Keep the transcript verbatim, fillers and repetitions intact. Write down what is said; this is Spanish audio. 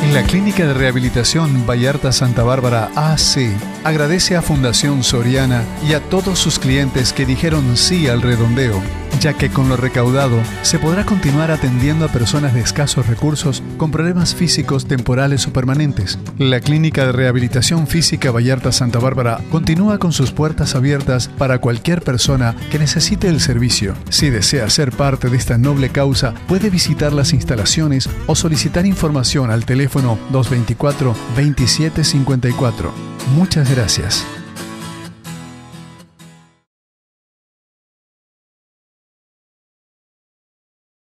La Clínica de Rehabilitación Vallarta Santa Bárbara A C agradece a Fundación Soriana y a todos sus clientes que dijeron sí al redondeo, ya que con lo recaudado se podrá continuar atendiendo a personas de escasos recursos con problemas físicos temporales o permanentes. La Clínica de Rehabilitación Física Vallarta Santa Bárbara continúa con sus puertas abiertas para cualquier persona que necesite el servicio. Si desea ser parte de esta noble causa, puede visitar las instalaciones o solicitar información al teléfono dos dos cuatro, dos siete cinco cuatro. Muchas gracias.